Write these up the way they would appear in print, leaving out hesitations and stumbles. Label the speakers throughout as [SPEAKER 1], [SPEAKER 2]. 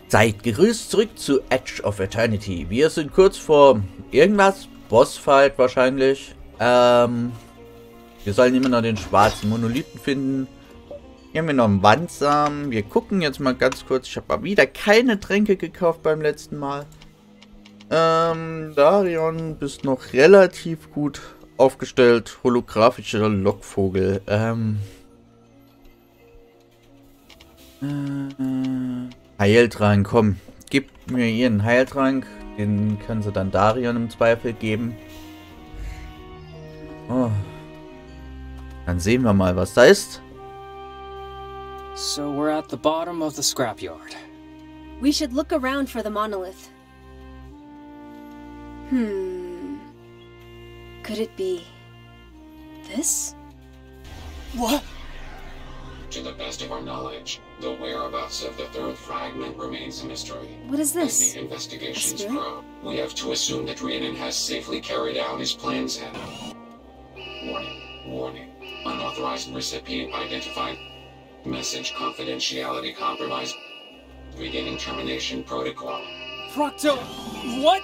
[SPEAKER 1] Seid gegrüßt zurück zu Edge of Eternity. Wir sind kurz vor irgendwas. Bossfight wahrscheinlich. Wir sollen immer noch den schwarzen Monolithen finden. Hier haben wir noch einen Wandsamen. Wir gucken jetzt mal ganz kurz. Ich habe mal wieder keine Tränke gekauft beim letzten Mal. Darion, bist noch relativ gut aufgestellt. Holographischer Lockvogel. Heiltrank, komm. Gib mir ihren Heiltrank. Den können sie dann Darion im Zweifel geben. Oh. Dann sehen wir mal, was da ist.
[SPEAKER 2] So we're at the bottom of the scrapyard.
[SPEAKER 3] We should look around for the monolith. Could it be this?
[SPEAKER 2] What?
[SPEAKER 4] To the best of our knowledge, the whereabouts of the third fragment remains a mystery.
[SPEAKER 3] What is
[SPEAKER 4] As
[SPEAKER 3] this?
[SPEAKER 4] the investigations
[SPEAKER 3] A spirit?
[SPEAKER 4] grow, we have to assume that Rhiannon has safely carried out his plans and... Warning, warning. Unauthorized recipient identified. Message confidentiality compromised. Beginning termination protocol.
[SPEAKER 2] Procto, what?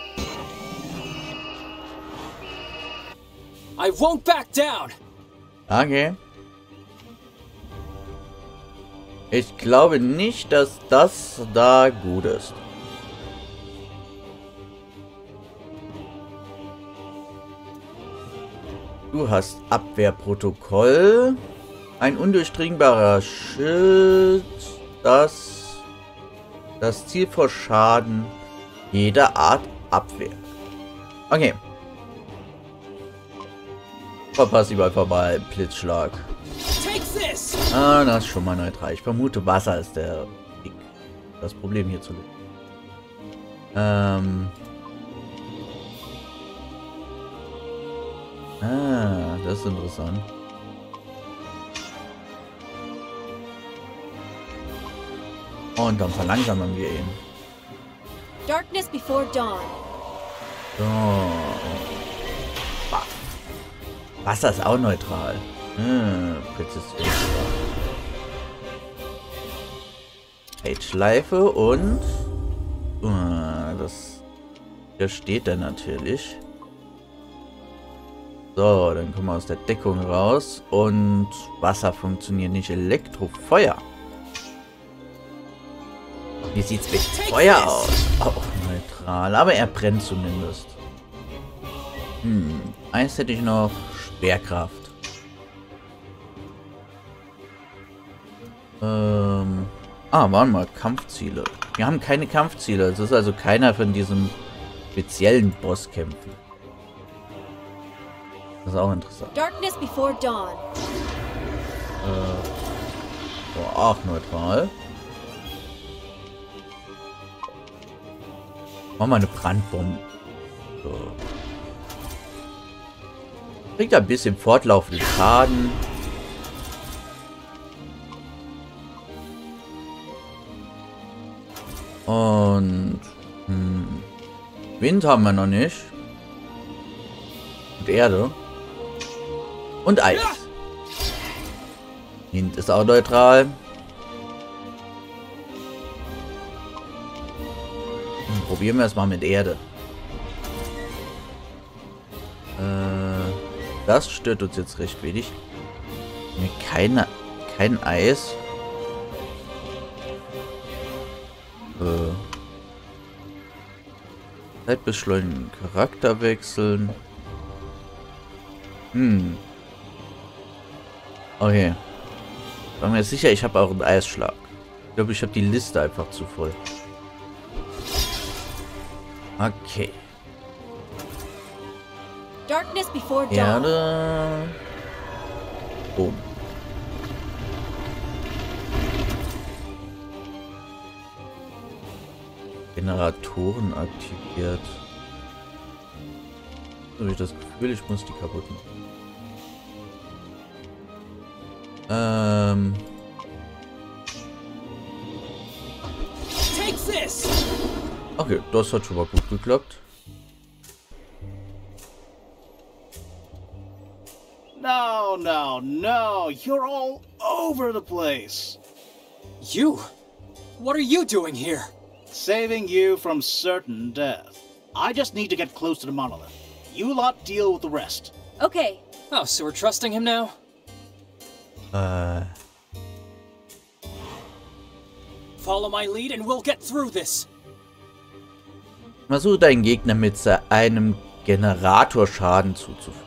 [SPEAKER 2] I won't back down!
[SPEAKER 1] Okay. Ich glaube nicht, dass das da gut ist. Du hast Abwehrprotokoll. Ein undurchdringbarer Schild, das Ziel vor Schaden jeder Art abwehrt. Okay. Verpass überall vorbei, Blitzschlag. Ah, das ist schon mal neutral. Ich vermute, Wasser ist das Problem hier zu lösen. Das ist interessant. Und dann verlangsamen wir ihn.
[SPEAKER 3] Darkness before dawn.
[SPEAKER 1] So. Wasser ist auch neutral. Schleife und hier steht er natürlich. So, dann kommen wir aus der Deckung raus und Wasser funktioniert nicht. Elektrofeuer. Wie sieht's mit Feuer aus? Auch neutral, aber er brennt zumindest. Eins hätte ich noch. Schwerkraft. Waren mal Kampfziele. Wir haben keine Kampfziele. Es ist also keiner von diesem speziellen Bosskämpfen. Das ist auch interessant.
[SPEAKER 3] Darkness before dawn.
[SPEAKER 1] So, auch neutral. Machen wir eine Brandbombe. So. Kriegt ein bisschen fortlaufenden Schaden. Und Wind haben wir noch nicht. Und Erde. Und Eis. Wind ist auch neutral. Probieren wir es mal mit Erde. Das stört uns jetzt recht wenig. Kein Eis. Zeitbeschleunigen, Charakter wechseln. Okay. War mir sicher, ich habe auch einen Eisschlag. Ich glaube, ich habe die Liste einfach zu voll. Okay.
[SPEAKER 3] Darkness before dawn.
[SPEAKER 1] Erde. Boom. Generatoren aktiviert. So habe ich das Gefühl, ich muss die kaputt machen. Okay, das hat schon mal gut geklappt.
[SPEAKER 5] No, no, no. You're all over the place.
[SPEAKER 2] You? What are you doing here?
[SPEAKER 5] saving you from certain death. I just need to get close to the monolith. You lot deal with the rest.
[SPEAKER 3] Okay.
[SPEAKER 2] Oh, so we're trusting him now? Follow my lead and we'll get through this.
[SPEAKER 1] Versuche deinen Gegner mit einem Generator Schaden zuzufügen.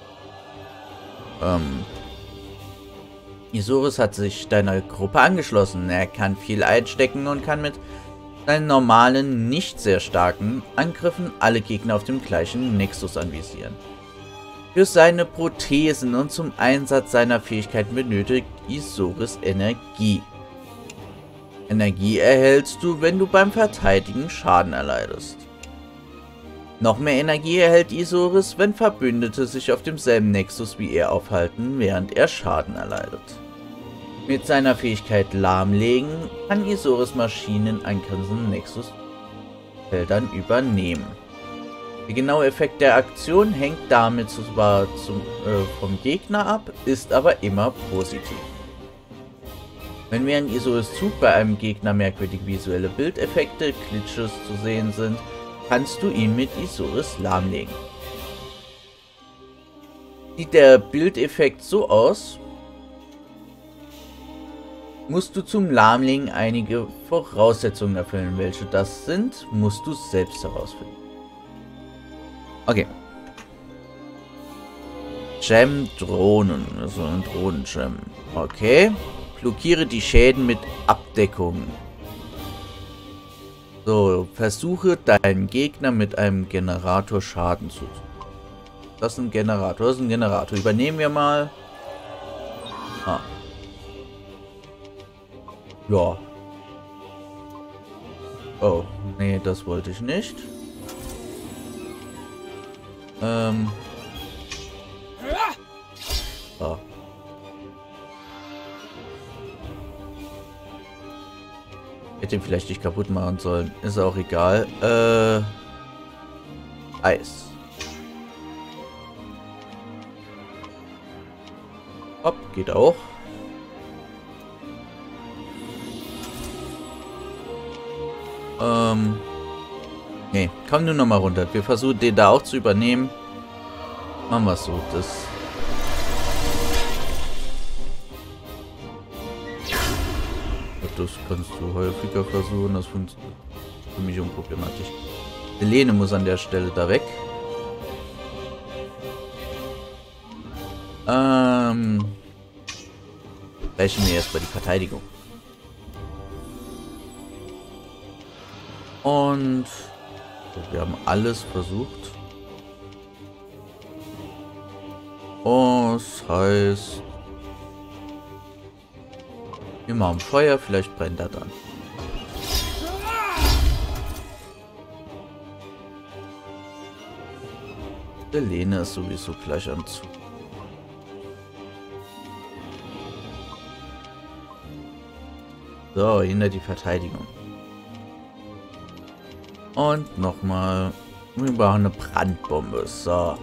[SPEAKER 1] Isurus hat sich deiner Gruppe angeschlossen. Er kann viel einstecken und kann mit seinen normalen, nicht sehr starken Angriffen alle Gegner auf dem gleichen Nexus anvisieren. Für seine Prothesen und zum Einsatz seiner Fähigkeiten benötigt Isurus Energie. Energie erhältst du, wenn du beim Verteidigen Schaden erleidest. Noch mehr Energie erhält Isurus, wenn Verbündete sich auf demselben Nexus wie er aufhalten, während er Schaden erleidet. Mit seiner Fähigkeit Lahmlegen kann Isurus Maschinen angrenzenden Nexusfeldern übernehmen. Der genaue Effekt der Aktion hängt damit zwar vom Gegner ab, ist aber immer positiv. Wenn während Isurus Zug bei einem Gegner merkwürdige visuelle Bildeffekte, Glitches zu sehen sind, kannst du ihn mit Isurus lahmlegen. Sieht der Bildeffekt so aus, musst du zum Lahmlegen einige Voraussetzungen erfüllen. Welche das sind, musst du selbst herausfinden. Okay. Gem-Drohnen, also ein Drohnen-Gem. Okay. Blockiere die Schäden mit Abdeckung. So, versuche deinen Gegner mit einem Generator Schaden zu. Das ist ein Generator, das ist ein Generator. Übernehmen wir mal. Ah. Ja. Oh, nee, das wollte ich nicht. So. Hätte ihn vielleicht nicht kaputt machen sollen. Ist auch egal. Eis. Hopp, geht auch. Nee, komm nur noch mal runter. Wir versuchen den da auch zu übernehmen. Machen wir es so. Das kannst du häufiger versuchen. Das funktioniert für mich unproblematisch. Helene muss an der Stelle da weg. Brechen wir erstmal die Verteidigung. Und wir haben alles versucht. Das heißt, wir machen Feuer, vielleicht brennt er dann. Helene ist sowieso gleich am Zug. So, hinter die Verteidigung. Und nochmal. Wir brauchen eine Brandbombe. So.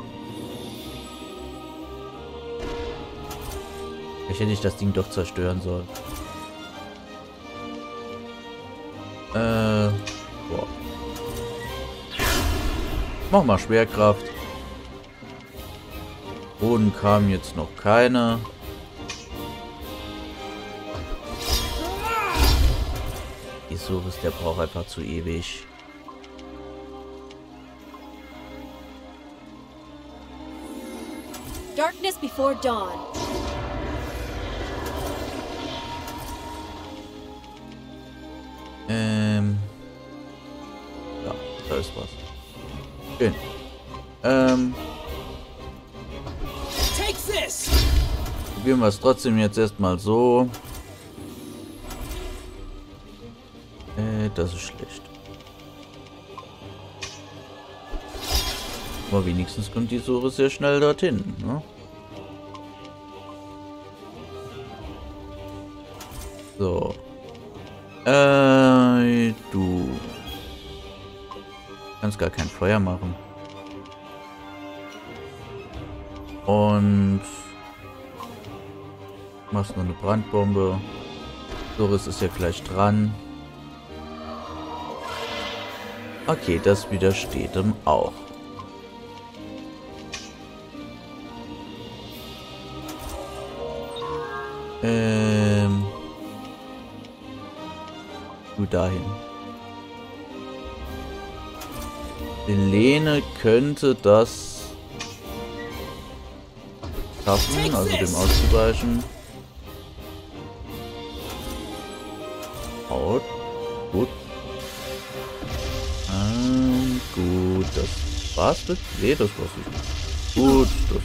[SPEAKER 1] Vielleicht hätte ich das Ding doch zerstören sollen. Boah. Mach mal Schwerkraft. Boden kam jetzt noch keine. Isurus, der braucht einfach zu ewig.
[SPEAKER 3] Darkness before dawn.
[SPEAKER 1] Ja, da ist was. Schön. Probieren wir es trotzdem jetzt erstmal so. Das ist schlecht. Aber wenigstens kommt die Suche sehr schnell dorthin, ne? So. Du kannst gar kein Feuer machen. Und machst nur eine Brandbombe. Doris ist ja gleich dran. Okay, das widersteht ihm auch. Du dahin. Selene könnte das schaffen, also dem auszuweichen. Haut. Gut. Gut, das war's mit. Nee, das war's nicht. Gut, das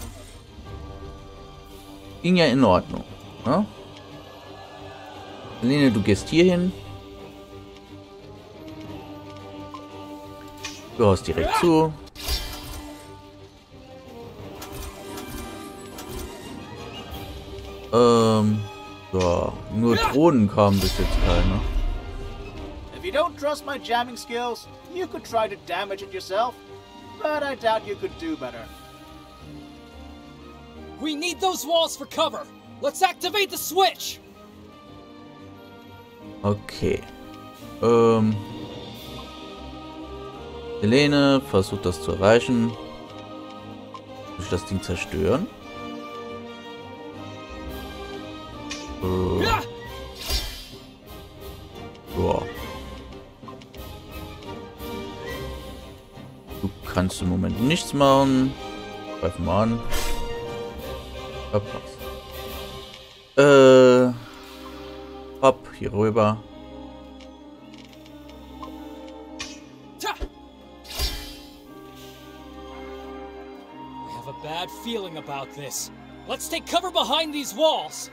[SPEAKER 1] ging ja in Ordnung. Ne? Selene, du gehst hier hin. Du haust direkt zu. Ja, nur Drohnen kamen bis jetzt keine.
[SPEAKER 5] If you don't trust my jamming skills, you could try to damage it yourself, but I doubt you could do better.
[SPEAKER 2] We need those walls for cover. Let's activate the switch.
[SPEAKER 1] Okay. Selene versucht das zu erreichen. Durch das Ding zerstören. Ja. Du kannst im Moment nichts machen. Greif mal an. Verpasst. Hopp, hier rüber.
[SPEAKER 2] I have a bad feeling about this. Let's take cover behind these walls.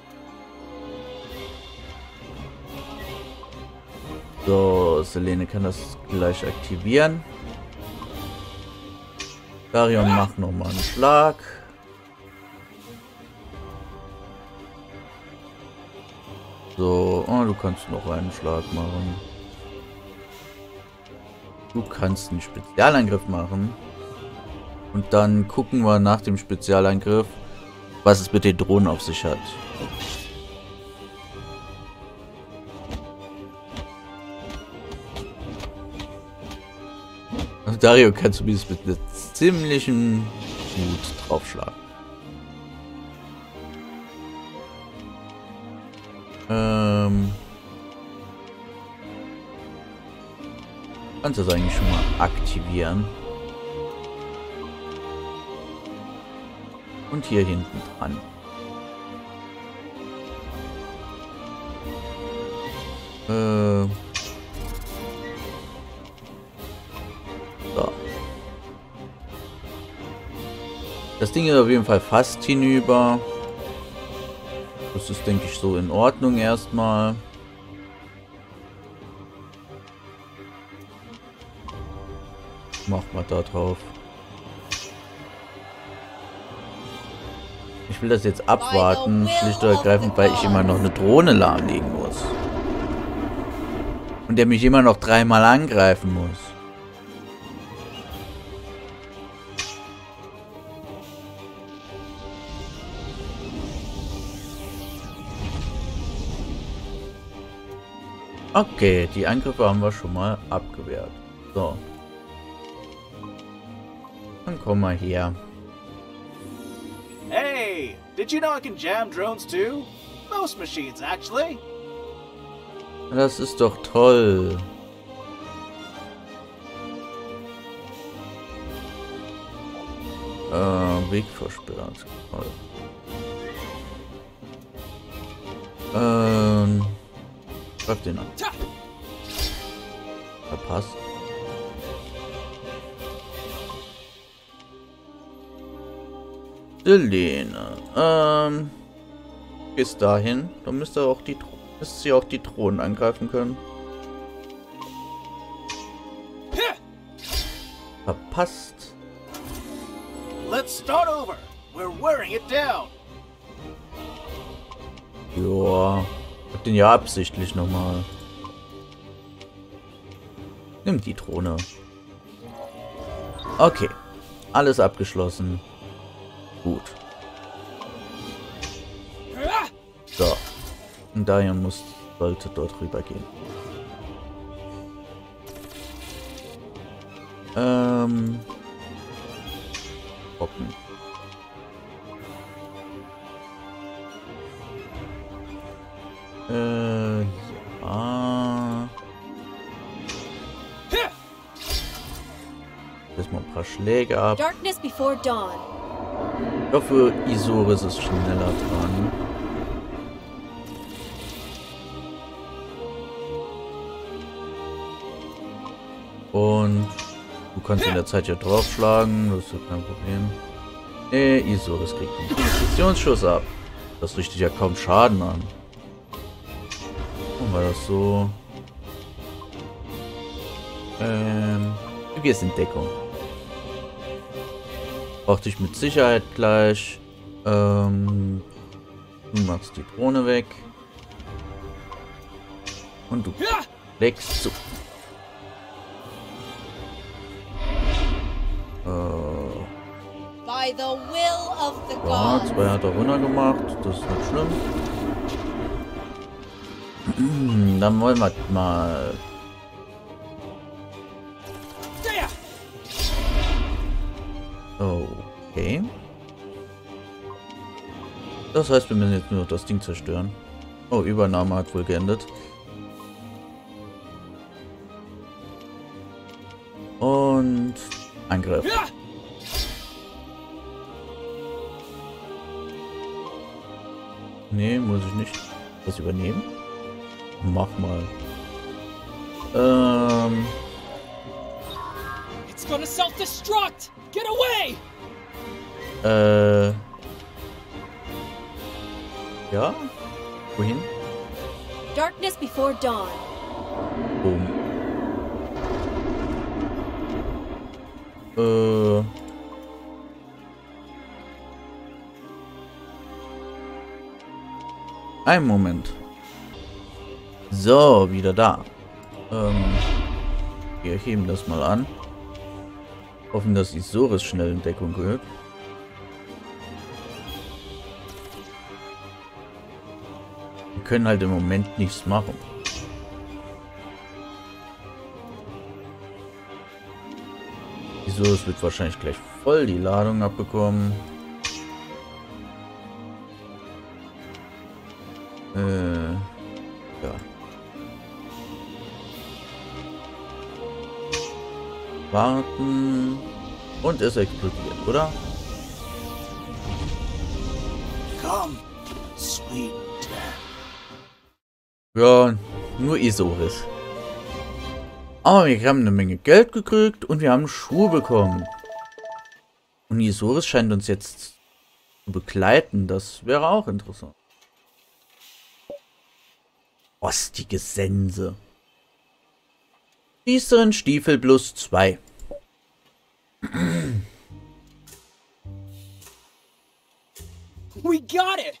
[SPEAKER 1] So, Selene kann das gleich aktivieren. Darion macht nochmal einen Schlag. So, oh, du kannst noch einen Schlag machen. Du kannst einen Spezialangriff machen. Und dann gucken wir nach dem Spezialangriff, was es mit den Drohnen auf sich hat. Also Dario kann zumindest mit einer ziemlichen Wut draufschlagen. Kannst du das eigentlich schon mal aktivieren. Und hier hinten dran. So. Das Ding ist auf jeden Fall fast hinüber. Das ist, denke ich, so in Ordnung erstmal. Mach mal da drauf. Ich will das jetzt abwarten, schlicht und ergreifend, weil ich immer noch eine Drohne lahmlegen muss. Und der mich immer noch 3-mal angreifen muss. Okay, die Angriffe haben wir schon mal abgewehrt. So. Dann komm mal her.
[SPEAKER 5] Hey, did you know I can jam drones too? Most machines, actually.
[SPEAKER 1] Das ist doch toll. Weg versperrt. Greif den an. Verpasst. Selene. Bis dahin. Dann müsste sie auch die Drohnen angreifen können. Verpasst.
[SPEAKER 5] Let's start over. We're wearing it down.
[SPEAKER 1] Ja. Ich hab den ja absichtlich nochmal. Nimm die Drohne. Okay. Alles abgeschlossen. Gut. So. Und Darion sollte dort rüber gehen. Hocken. Ja. Erstmal ein paar Schläge ab.
[SPEAKER 3] Darkness before dawn.
[SPEAKER 1] Ich hoffe, Isoris ist schneller dran. Und du kannst in der Zeit hier draufschlagen, das ist ja kein Problem. Isoris kriegt einen Präzisionsschuss ab. Das richtet ja kaum Schaden an. Machen wir das so. Du gehst in Deckung. Brauch dich mit Sicherheit gleich. Du machst die Drohne weg. Und du legst zu.
[SPEAKER 3] By the will of the
[SPEAKER 1] Ja,
[SPEAKER 3] gods.
[SPEAKER 1] 2 hat er runtergemacht. Das ist nicht schlimm. Dann wollen wir mal. Okay. Das heißt, wir müssen jetzt nur das Ding zerstören. Oh, Übernahme hat wohl geendet. Und Angriff. Nee, muss ich nicht. Das übernehmen? Mach mal.
[SPEAKER 2] It's gonna self-destruct! Get away!
[SPEAKER 1] Ja? Wohin?
[SPEAKER 3] Darkness before dawn.
[SPEAKER 1] Boom. Ein Moment. So, wieder da. Wir heben das mal an. Hoffen, dass Isoris schnell in Deckung gehört. Wir können halt im Moment nichts machen. Isoris wird wahrscheinlich gleich voll die Ladung abbekommen. Ja. Warten. Und es explodiert, oder?
[SPEAKER 5] Come, sweet death.
[SPEAKER 1] Ja, nur Isoris. Aber wir haben eine Menge Geld gekriegt und wir haben Schuhe bekommen. Und Isoris scheint uns jetzt zu begleiten. Das wäre auch interessant. Rostige Sense. Priesterin Stiefel plus 2.
[SPEAKER 2] We got it!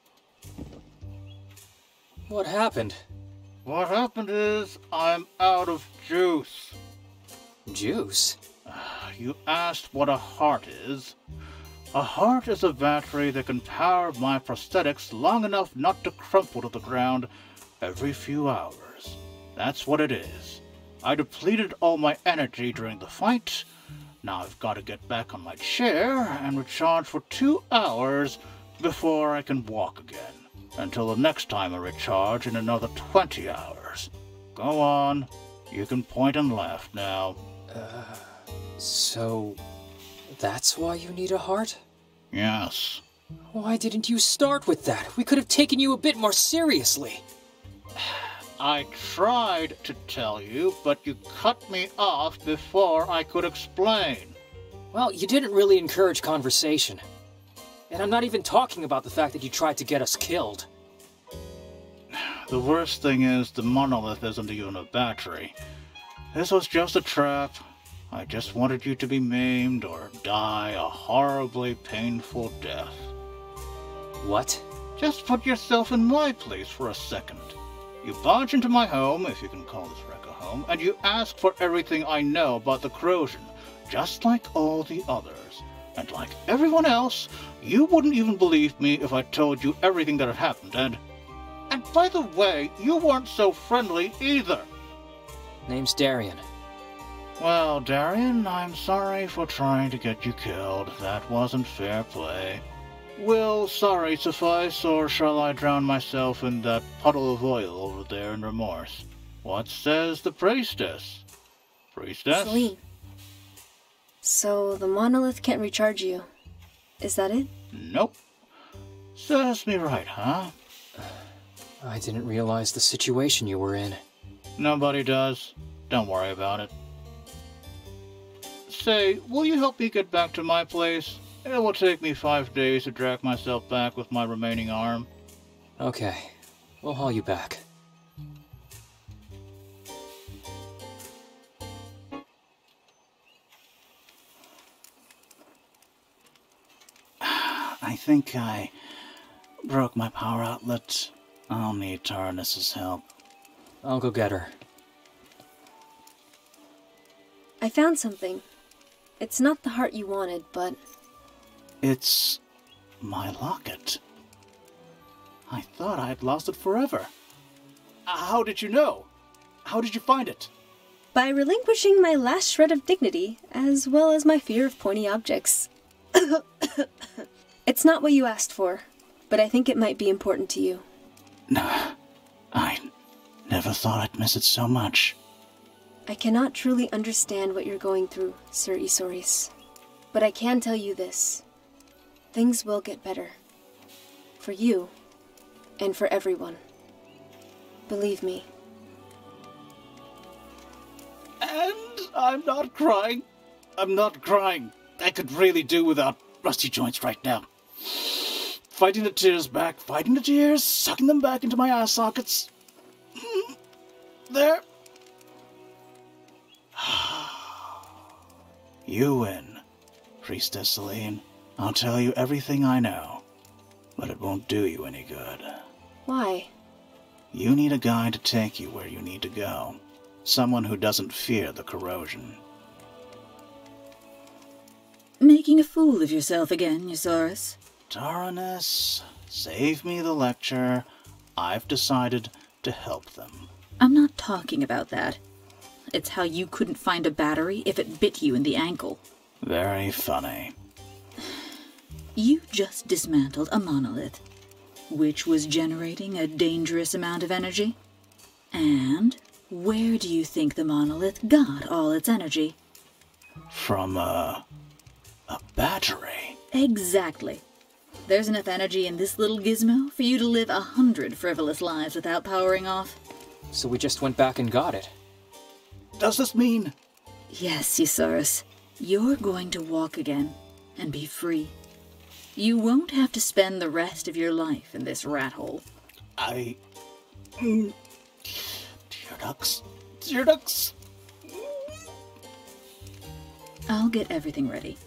[SPEAKER 2] What happened?
[SPEAKER 5] What happened is I'm out of juice.
[SPEAKER 2] Juice?
[SPEAKER 5] You asked what a heart is. A heart is a battery that can power my prosthetics long enough not to crumple to the ground every few hours. That's what it is. I depleted all my energy during the fight. Now I've got to get back on my chair and recharge for 2 hours before I can walk again. Until the next time I recharge in another 20 hours. Go on. You can point and laugh now.
[SPEAKER 2] So, that's why you need a heart?
[SPEAKER 5] Yes.
[SPEAKER 2] Why didn't you start with that? We could have taken you a bit more seriously.
[SPEAKER 5] I tried to tell you, but you cut me off before I could explain.
[SPEAKER 2] Well, you didn't really encourage conversation. And I'm not even talking about the fact that you tried to get us killed.
[SPEAKER 5] The worst thing is the monolith isn't even a battery. This was just a trap. I just wanted you to be maimed or die a horribly painful death.
[SPEAKER 2] What?
[SPEAKER 5] Just put yourself in my place for a second. You barge into my home, if you can call this wreck a home, and you ask for everything I know about the corrosion, just like all the others. And like everyone else, you wouldn't even believe me if I told you everything that had happened, and by the way, you weren't so friendly either.
[SPEAKER 2] Name's Darian.
[SPEAKER 5] Well, Darian, I'm sorry for trying to get you killed. That wasn't fair play. Will sorry suffice, or shall I drown myself in that puddle of oil over there in remorse? What says the priestess? Priestess?
[SPEAKER 6] Celine. So the monolith can't recharge you. Is that it?
[SPEAKER 5] Nope. Serves me right, huh?
[SPEAKER 2] I didn't realize the situation you were in.
[SPEAKER 5] Nobody does. Don't worry about it. Say, will you help me get back to my place? It will take me 5 days to drag myself back with my remaining arm.
[SPEAKER 2] Okay, we'll haul you back.
[SPEAKER 5] I think I broke my power outlet. I'll need Taranis' help.
[SPEAKER 2] I'll go get her.
[SPEAKER 6] I found something. It's not the heart you wanted, but...
[SPEAKER 5] It's my locket. I thought I had lost it forever. How did you know? How did you find it?
[SPEAKER 6] by relinquishing my last shred of dignity, as well as my fear of pointy objects. It's not what you asked for, but I think it might be important to you.
[SPEAKER 5] No, I never thought I'd miss it so much.
[SPEAKER 6] I cannot truly understand what you're going through, Sir Isoris. But I can tell you this. Things will get better. For you, and for everyone. Believe me.
[SPEAKER 5] And I'm not crying. I'm not crying. I could really do without rusty joints right now. Fighting the tears back, fighting the tears, sucking them back into my eye sockets. There. You win, Priestess Celine. I'll tell you everything I know, but it won't do you any good.
[SPEAKER 6] Why?
[SPEAKER 5] You need a guide to take you where you need to go. Someone who doesn't fear the corrosion.
[SPEAKER 7] Making a fool of yourself again, Eusaurus.
[SPEAKER 5] Taranis, save me the lecture. I've decided to help them.
[SPEAKER 7] I'm not talking about that. It's how you couldn't find a battery if it bit you in the ankle.
[SPEAKER 5] Very funny.
[SPEAKER 7] You just dismantled a monolith, which was generating a dangerous amount of energy. And where do you think the monolith got all its energy?
[SPEAKER 5] From a battery.
[SPEAKER 7] Exactly. There's enough energy in this little gizmo for you to live 100 frivolous lives without powering off.
[SPEAKER 2] So we just went back and got it.
[SPEAKER 5] Does this mean...
[SPEAKER 7] Yes, Eusaurus. You're going to walk again and be free. You won't have to spend the rest of your life in this rat hole.
[SPEAKER 5] Dear ducks. Dear ducks.
[SPEAKER 7] I'll get everything ready.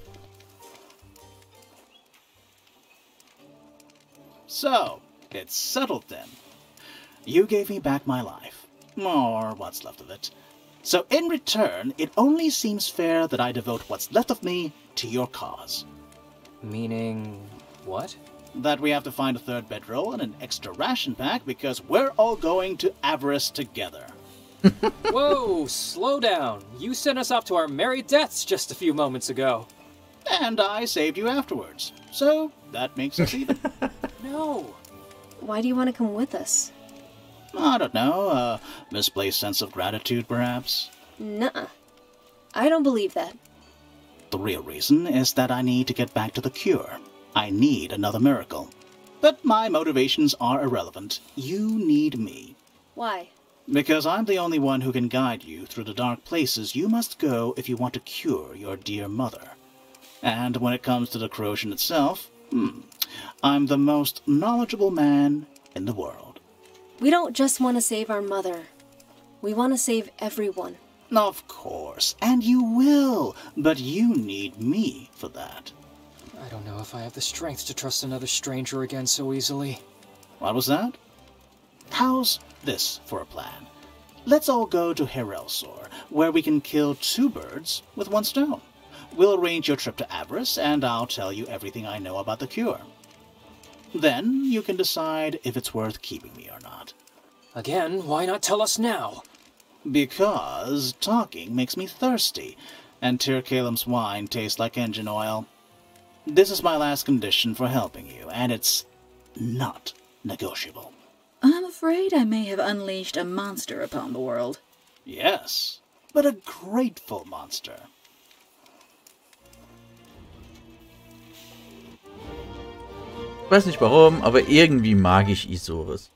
[SPEAKER 5] So, it's settled then. You gave me back my life. Or what's left of it. So in return, it only seems fair that I devote what's left of me to your cause.
[SPEAKER 2] Meaning... what?
[SPEAKER 5] That we have to find a third bedroll and an extra ration pack because we're all going to Avarice together.
[SPEAKER 2] Whoa, slow down. You sent us off to our merry deaths just a few moments ago.
[SPEAKER 5] And I saved you afterwards. So that makes us even.
[SPEAKER 2] No.
[SPEAKER 6] Why do you want to come with us?
[SPEAKER 5] I don't know, a misplaced sense of gratitude, perhaps?
[SPEAKER 6] Nuh-uh. I don't believe that.
[SPEAKER 5] The real reason is that I need to get back to the cure. I need another miracle. But my motivations are irrelevant. You need me.
[SPEAKER 6] Why?
[SPEAKER 5] Because I'm the only one who can guide you through the dark places you must go if you want to cure your dear mother. And when it comes to the corrosion itself, I'm the most knowledgeable man in the world.
[SPEAKER 6] We don't just want to save our mother. We want to save everyone.
[SPEAKER 5] Of course, and you will, but you need me for that.
[SPEAKER 2] I don't know if I have the strength to trust another stranger again so easily.
[SPEAKER 5] What was that? How's this for a plan? Let's all go to Herelsor, where we can kill 2 birds with 1 stone. We'll arrange your trip to Avarice, and I'll tell you everything I know about the cure. Then you can decide if it's worth keeping me or not.
[SPEAKER 2] Again, why not tell us now?
[SPEAKER 5] Because talking makes me thirsty, and Tyr Kalem's wine tastes like engine oil. This is my last condition for helping you, and it's not negotiable.
[SPEAKER 7] I'm afraid I may have unleashed a monster upon the world.
[SPEAKER 5] Yes, but a grateful monster.
[SPEAKER 1] Ich weiß nicht warum, aber irgendwie mag ich Isoris.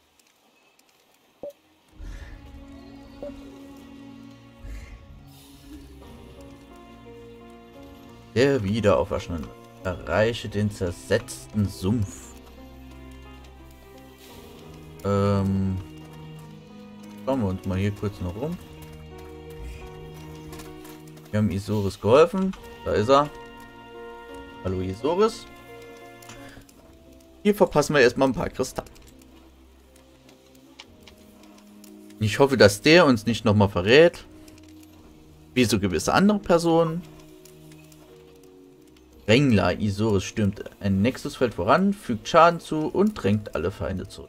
[SPEAKER 1] Der Wiederauferstandene. Erreiche den zersetzten Sumpf. Schauen wir uns mal hier kurz noch rum. Wir haben Isoris geholfen. Da ist er. Hallo Isoris. Hier verpassen wir erstmal ein paar Kristalle. Ich hoffe, dass der uns nicht nochmal verrät. Wie so gewisse andere Personen. Drängler. Isoris stürmt ein Nexusfeld voran, fügt Schaden zu und drängt alle Feinde zurück.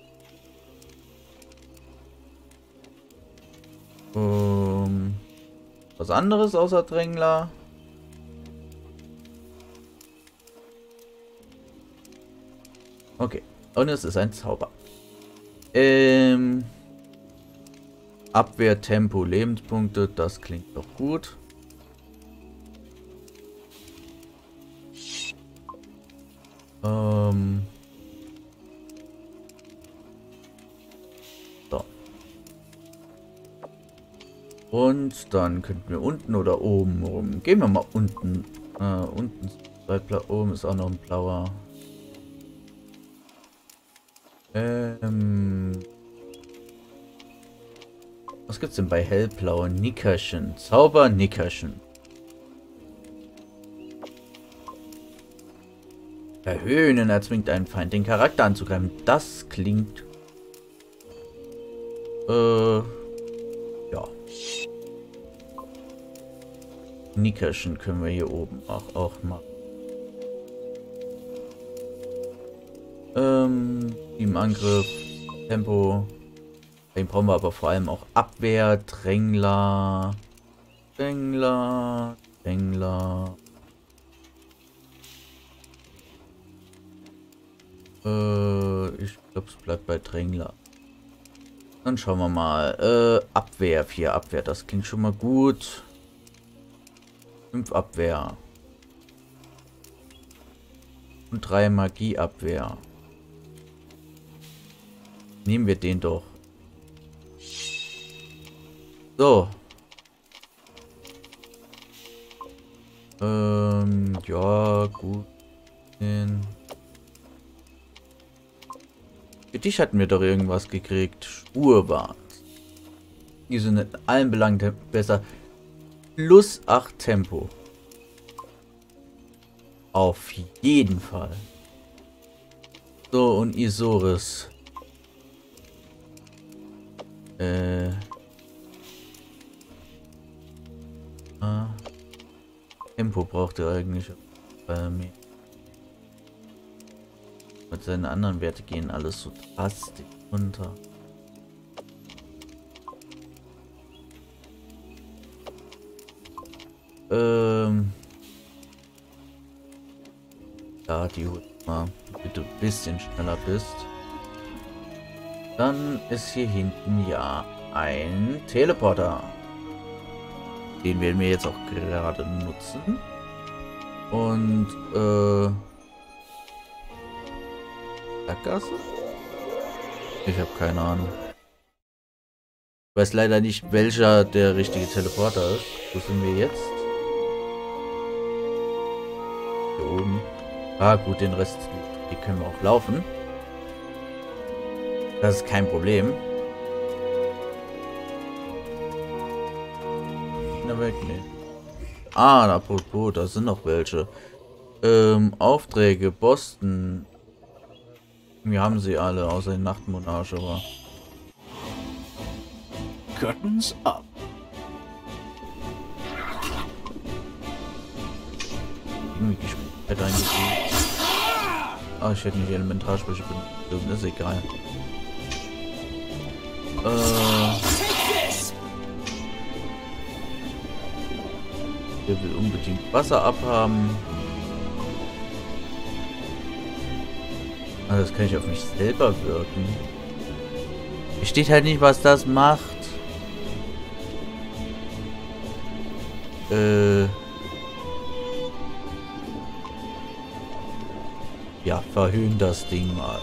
[SPEAKER 1] Was anderes außer Drängler? Okay. Und es ist ein Zauber. Abwehr, Tempo, Lebenspunkte. Das klingt doch gut. So. Und dann könnten wir unten oder oben rum. Gehen wir mal unten. Unten ist oben ist auch noch ein blauer. Was gibt's denn bei hellblau? Nickerchen. Zauber Nickerchen. Erhöhen, erzwingt einen Feind, den Charakter anzugreifen. Das klingt... ja. Nickerchen können wir hier oben auch machen. Im Angriff, Tempo. Den brauchen wir aber vor allem auch Abwehr, Drängler. Drängler. Ich glaube, es bleibt bei Drängler. Dann schauen wir mal. Abwehr, 4 Abwehr, das klingt schon mal gut. 5 Abwehr. Und 3 Magieabwehr. Nehmen wir den doch. So. Ja, gut. Für dich hatten wir doch irgendwas gekriegt. Spurwart. Die sind in allen Belangen besser. Plus 8 Tempo. Auf jeden Fall. So, und Isoris. Tempo braucht er eigentlich bei mir. Mit seinen anderen Werte gehen alles so drastisch runter. Ja, die holt mal, bitte ein bisschen schneller bist. Dann ist hier hinten ja ein Teleporter. Den werden wir jetzt auch gerade nutzen. Und, Sackgasse? Ich habe keine Ahnung. Ich weiß leider nicht, welcher der richtige Teleporter ist. Wo sind wir jetzt? Hier oben. Ah, gut, den Rest, die können wir auch laufen. Das ist kein Problem. Weg, nee. Ah, apropos, da sind noch welche. Aufträge, Boston. Wir haben sie alle, außer den Nachtmonarch, aber.
[SPEAKER 5] Curtains up.
[SPEAKER 1] Irgendwie gespielt eingefügt. Ah, ich hätte nicht Elementarsprüche benutzt, ist egal. Der will unbedingt Wasser abhaben. Also das kann ich auf mich selber wirken. Es steht halt nicht, was das macht. Ja, verhöhnen das Ding mal.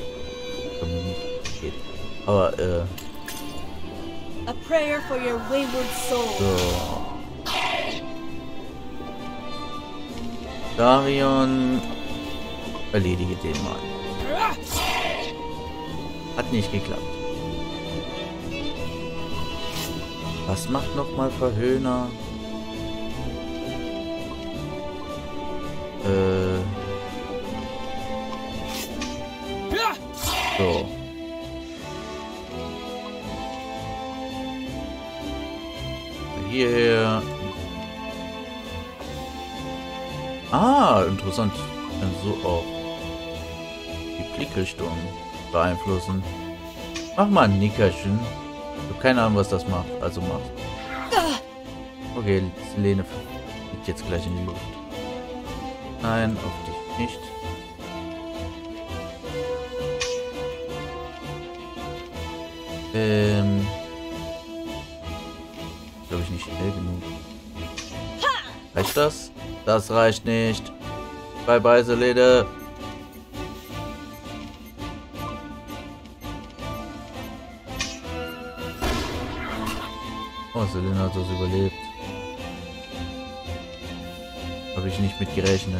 [SPEAKER 1] Geht. Aber,
[SPEAKER 3] A prayer for your wayward soul.
[SPEAKER 1] so. Darion, erledige den mal. Hat nicht geklappt. Was macht nochmal Verhöhner? So. Hierher. Ah, interessant. Kann so auch die Blickrichtung beeinflussen. Mach mal ein Nickerchen. Ich habe keine Ahnung, was das macht. Also macht. Okay, Selene fliegt jetzt gleich in die Luft. Nein, auf dich nicht. Glaube ich nicht schnell genug. Reicht das? Das reicht nicht. Bye bye, Selene. Oh, Selene hat das überlebt. Habe ich nicht mit gerechnet.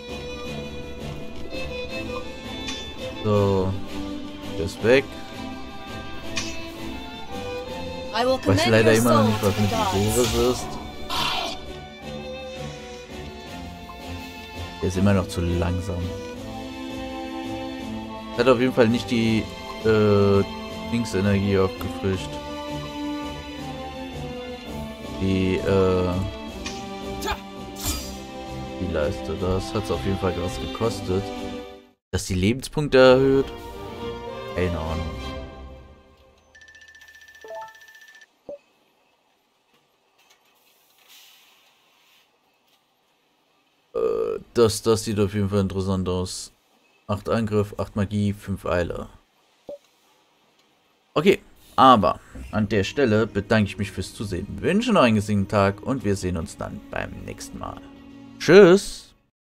[SPEAKER 1] So. Der ist weg.
[SPEAKER 3] I will
[SPEAKER 1] Weiß
[SPEAKER 3] commend
[SPEAKER 1] leider
[SPEAKER 3] your
[SPEAKER 1] immer noch
[SPEAKER 3] soul
[SPEAKER 1] nicht,
[SPEAKER 3] to
[SPEAKER 1] was
[SPEAKER 3] the
[SPEAKER 1] mit
[SPEAKER 3] gods.
[SPEAKER 1] Ivoris ist. Der ist immer noch zu langsam. Hat auf jeden Fall nicht die Linksenergie aufgefrischt. Die Leiste. Das hat es auf jeden Fall was gekostet. Dass die Lebenspunkte erhöht? Keine Ahnung. Das sieht auf jeden Fall interessant aus. 8 Angriff, 8 Magie, 5 Eile. Okay, aber an der Stelle bedanke ich mich fürs Zusehen. Wünsche noch einen gesegneten Tag und wir sehen uns dann beim nächsten Mal. Tschüss!